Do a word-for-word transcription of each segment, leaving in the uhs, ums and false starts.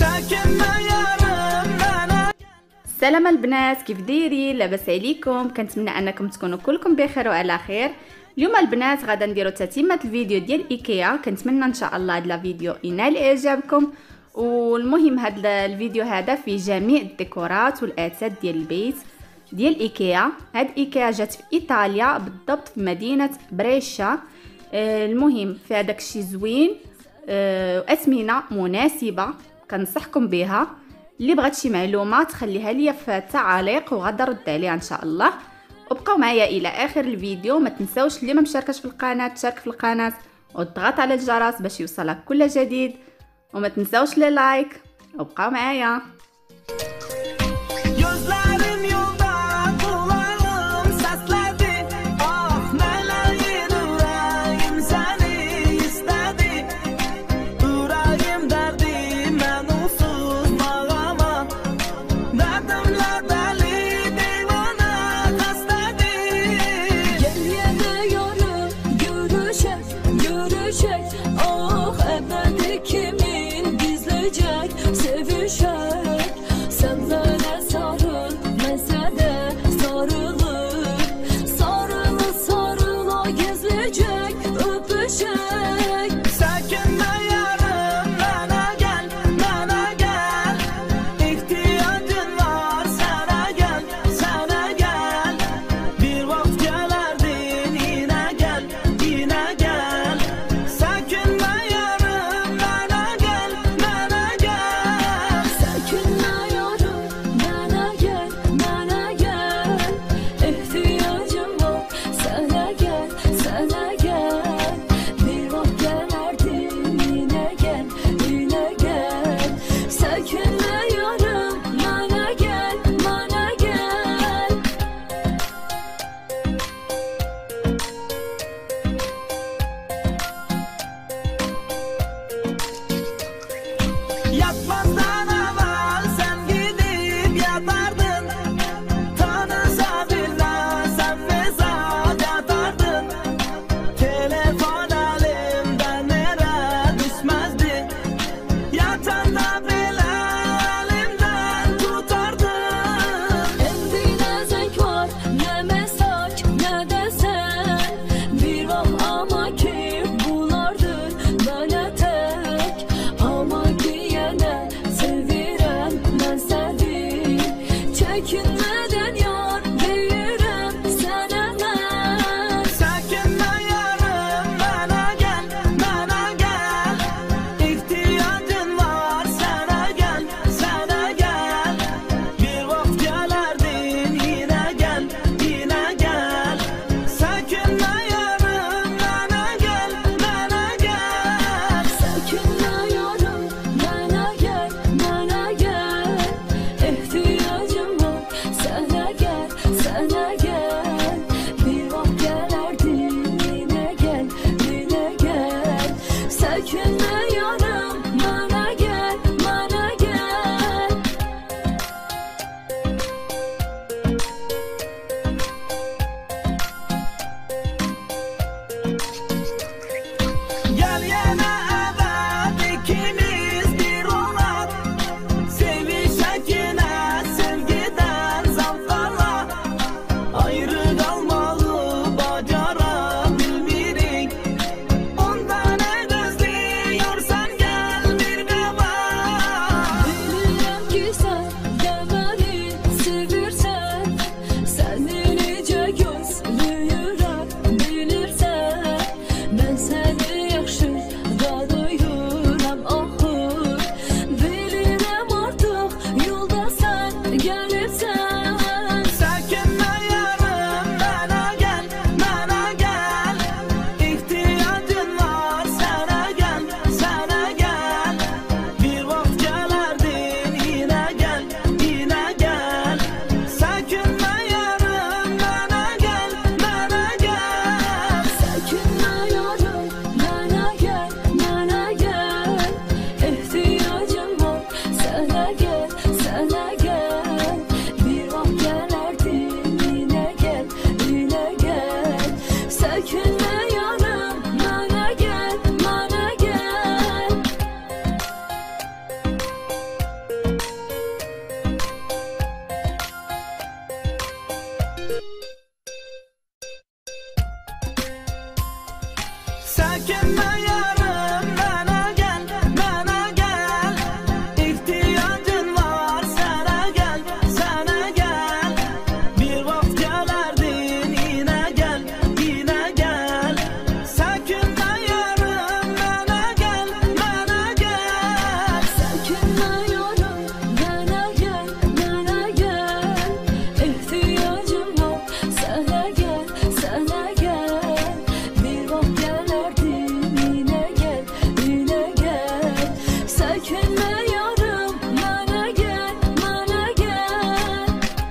السلام البنات، كيف دايرين؟ لاباس عليكم؟ كنتمنى انكم تكونوا كلكم بخير وعلى خير. اليوم البنات غادا نديروا تتمه الفيديو ديال ايكيا. كنتمنى ان شاء الله هذا الفيديو ينال اعجابكم. والمهم هذا الفيديو هذا فيه جميع الديكورات والاثاث ديال البيت ديال ايكيا. هاد ايكيا جات في ايطاليا بالضبط في مدينه بريشا. آه المهم في هذاك الشيء زوين، آه اثمنه مناسبه كنصحكم بها. اللي بغات شي معلومات خليها ليا في التعاليق وغادا نرد عليها ان شاء الله. وبقاو معايا الى اخر الفيديو. ما تنساوش اللي ما مشاركش في القناه تشارك في القناه وتضغط على الجرس باش يوصلك كل جديد، وما تنساوش لي لايك وبقاو معايا. Ah ebedi kimin gizleyecek sevişer. Çəkinmə yarım, mənə gəl, mənə gəl. İhtiyacın var, sənə gəl, sənə gəl. Bir vaxt gələrdin, yenə gəl, yenə gəl. Çəkinmə yarım, mənə gəl, mənə gəl. Çəkinmə yarım, mənə gəl, mənə gəl. İhtiyacım var, sənə gəl, sənə gəl. Bir vaxt gələrdin, yenə gəl, yenə gəl. Çəkinmə yarım, mənə gəl, mənə gəl.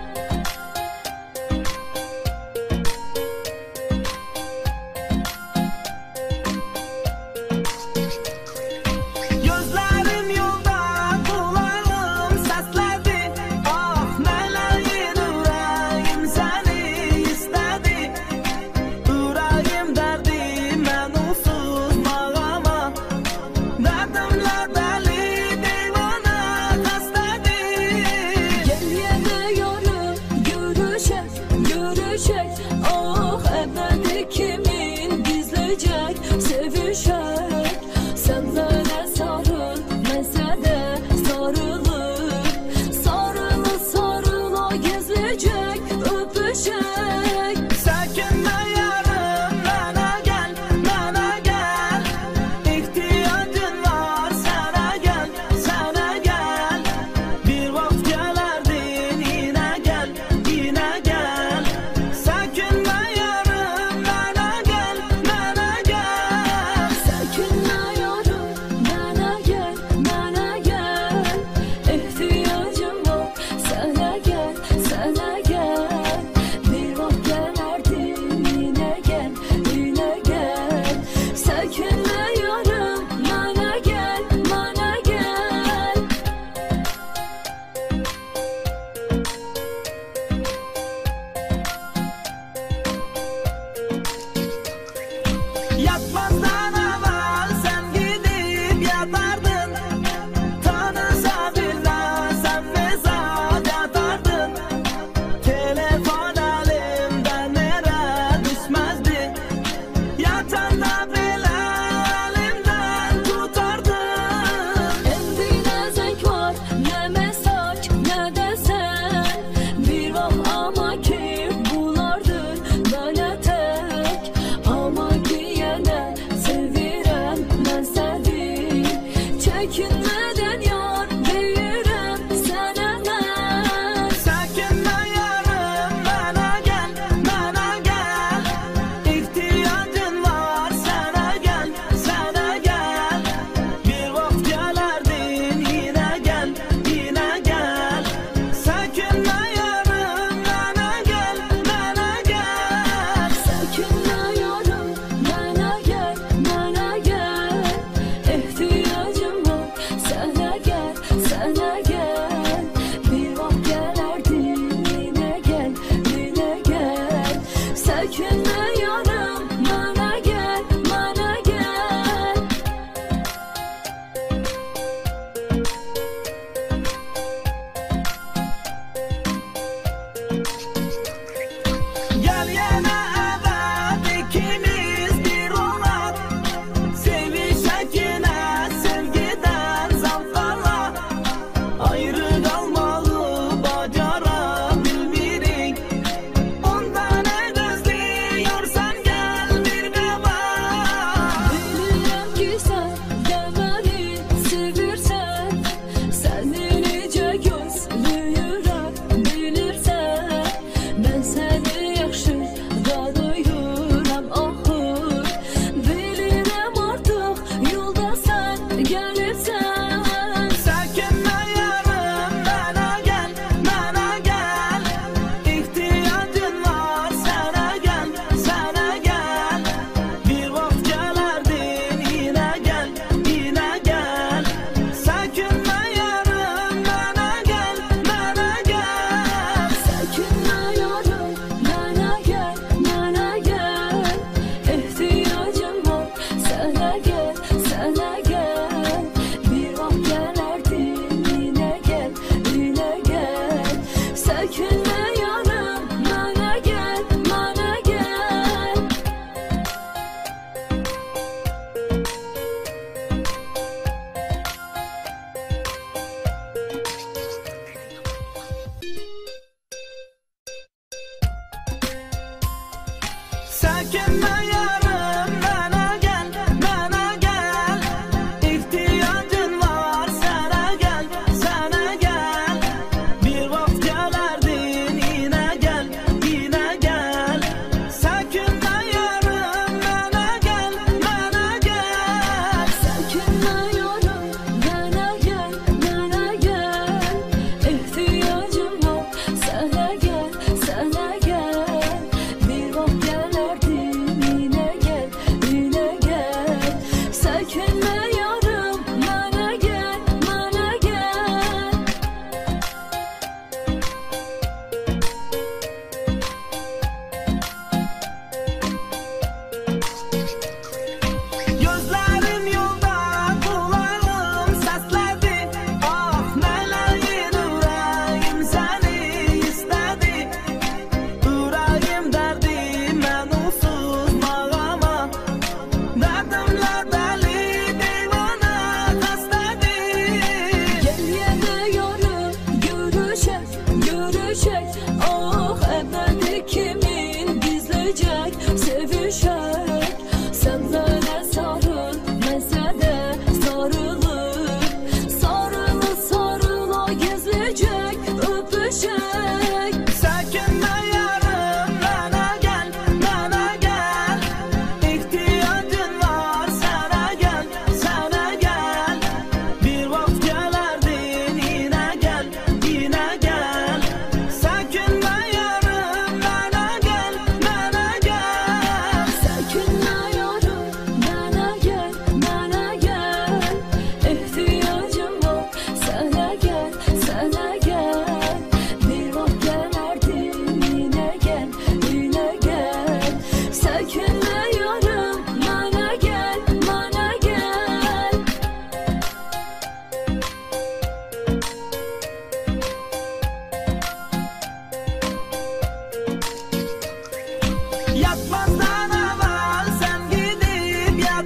Gözlərim yolda, qulağım səslədi. Ah, mələyin ürəyim səni istədi. Ürəyim dərdi, mən onsuz mağama. Dərdimlə dəli, divana xəstədir. Gel yenə yarım, görüşək, görüşək. Ah, əbədi kimin gizləyəcək, sevişək. Sən mənə sarıl, mən sənə sarılım. Sarıla, sarıla gizləyəcək, öpüşək. Çəkinmə yarım, mənə gəl, mənə gəl. İhtiyacın var, sənə gəl, sənə gəl. Bir vaxt gələrdin, yenə gəl, yenə gəl. Çəkinmə yarım, mənə gəl, mənə gəl. Çəkinmə yarım, mənə gəl, mənə gəl. İhtiyacım var, sənə gəl, sənə gəl. Bir vaxt gələrdin, yenə gəl, yenə gəl. Çəkinmə yarım, mənə gəl, mənə gəl. Yatmazdan əvvəl sən gidib yatardın. Tanısa bilməsən mesaj atardın. Telefon əlimdən nerə düşməzdi. Yatanda belə əlimdən tutardın. İndi nə zəng var, nə mesaj, nə də sən. Bir vaxt ama ki bulardın mənə tək. Amma ki yenə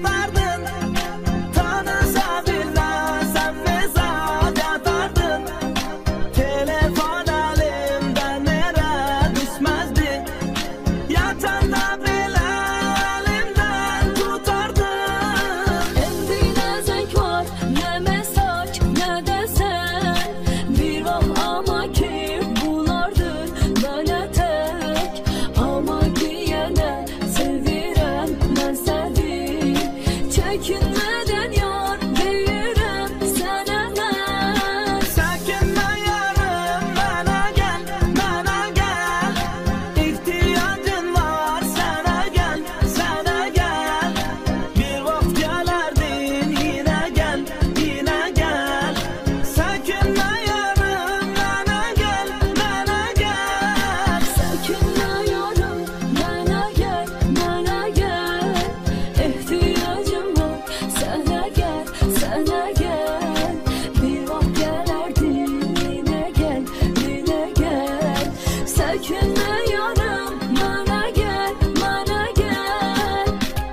yatardın. Tanısa bilmezsem fezada yatardın. Telefon elimden nere düşmezdi. Yatanda bile elimden tutardın. Endi ne zevk var, ne mesaj, ne de sen. Bir vaxt ama ki bunlardır bana tek. Ama ki yine sevirem ben seni. Çekinmeden yar veririm sana ben. Sakinle yarım bana gel, bana gel. İhtiyacın var sana gel, sana gel. Bir vakit gelerdin yine gel, yine gel. Sakinle yarım bana gel, bana gel. Sakinle yarım bana gel, bana gel. İhtiyacım var sana gel, sana gel. Bir vaxt gelerdin yine gel, yine gel. Sakinle yarım bana gel, bana gel.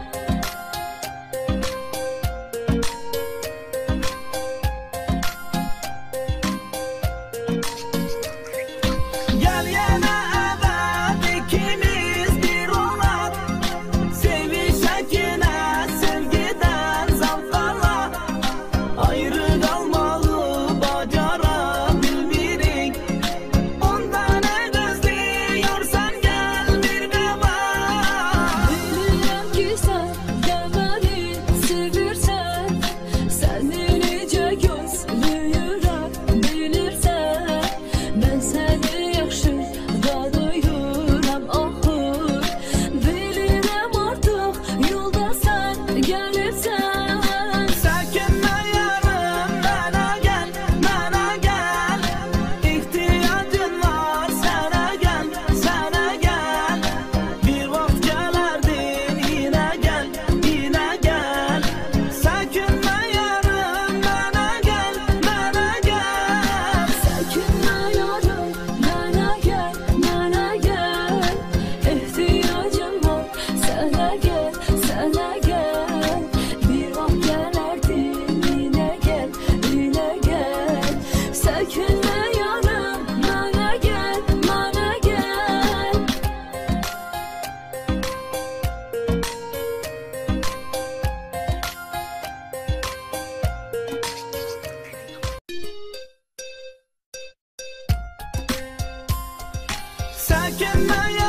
Gel yana evet ikimiz bir olak. Sevişek yine sevgiden zavklarla. Ayrı kalmalı bacarabilmirik. Ondan ne gözlüyorsan gel bir de bak. Bilirəm ki sen de beni sevirsen. Seni necə gözləyirəm bilirsən. Ben seni yaxşı dadıyıram axır. Bilirəm artıq yolda sen gəlirsən. Sakinle yarım bana gel, bana gel. İhtiyacın var sana gel, sana gel. Bir vakit gelerdin yine gel, yine gel. Sakinle yarım bana gel, bana gel. Sakinle yarım bana gel, bana gel. İhtiyacım var sana gel, sana gel. Bir vaxt gelerdin yine gel, yine gel. Sakinle yarım bana gel, bana gel. Sakinle